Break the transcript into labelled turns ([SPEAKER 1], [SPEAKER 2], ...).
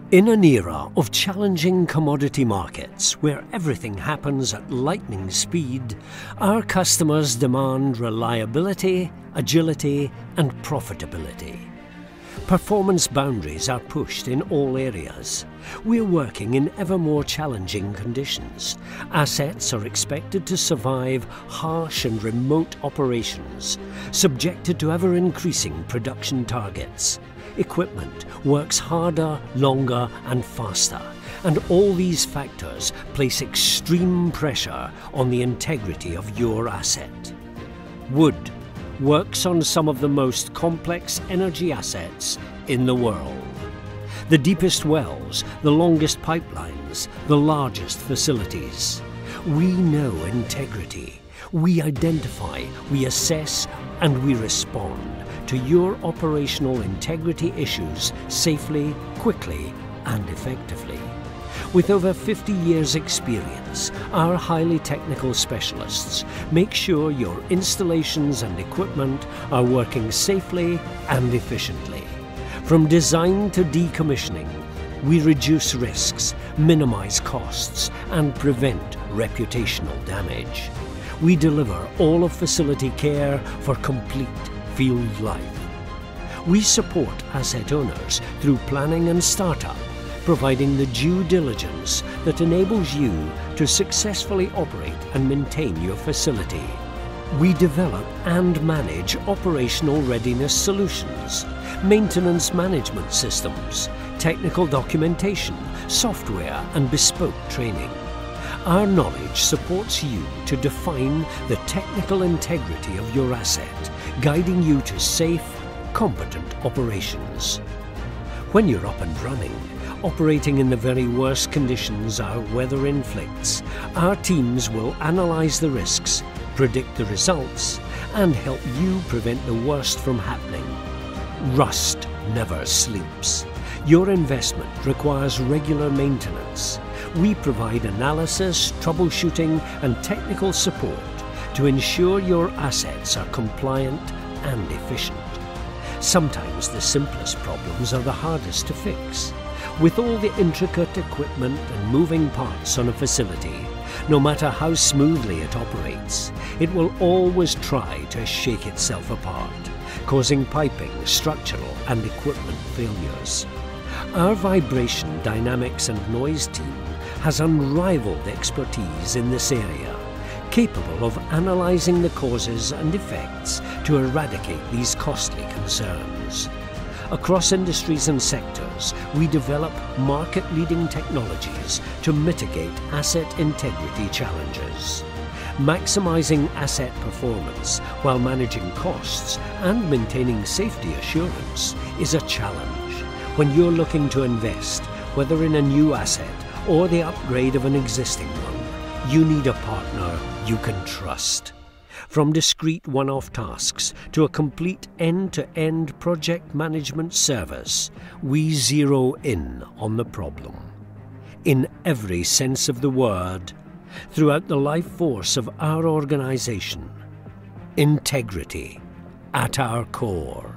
[SPEAKER 1] In an era of challenging commodity markets where everything happens at lightning speed, our customers demand reliability, agility, and profitability. Performance boundaries are pushed in all areas. We're working in ever more challenging conditions. Assets are expected to survive harsh and remote operations, subjected to ever-increasing production targets. Equipment works harder, longer, and faster, and all these factors place extreme pressure on the integrity of your asset. Wood works on some of the most complex energy assets in the world. The deepest wells, the longest pipelines, the largest facilities. We know integrity. We identify, we assess, and we respond to your operational integrity issues safely, quickly, and effectively. With over 50 years' experience, our highly technical specialists make sure your installations and equipment are working safely and efficiently. From design to decommissioning, we reduce risks, minimize costs, and prevent reputational damage. We deliver all of facility care for complete field life. We support asset owners through planning and startup, providing the due diligence that enables you to successfully operate and maintain your facility. We develop and manage operational readiness solutions, maintenance management systems, technical documentation, software, and bespoke training. Our knowledge supports you to define the technical integrity of your asset, guiding you to safe, competent operations. When you're up and running, operating in the very worst conditions our weather inflicts, our teams will analyze the risks, predict the results, and help you prevent the worst from happening. Rust never sleeps. Your investment requires regular maintenance. We provide analysis, troubleshooting, and technical support to ensure your assets are compliant and efficient. Sometimes the simplest problems are the hardest to fix. With all the intricate equipment and moving parts on a facility, no matter how smoothly it operates, it will always try to shake itself apart, causing piping, structural, and equipment failures. Our vibration, dynamics, and noise team has unrivaled expertise in this area, capable of analyzing the causes and effects to eradicate these costly concerns. Across industries and sectors, we develop market-leading technologies to mitigate asset integrity challenges. Maximizing asset performance while managing costs and maintaining safety assurance is a challenge. When you're looking to invest, whether in a new asset or the upgrade of an existing one, you need a partner you can trust. From discrete one-off tasks to a complete end-to-end project management service, we zero in on the problem. In every sense of the word, throughout the life force of our organization, integrity at our core.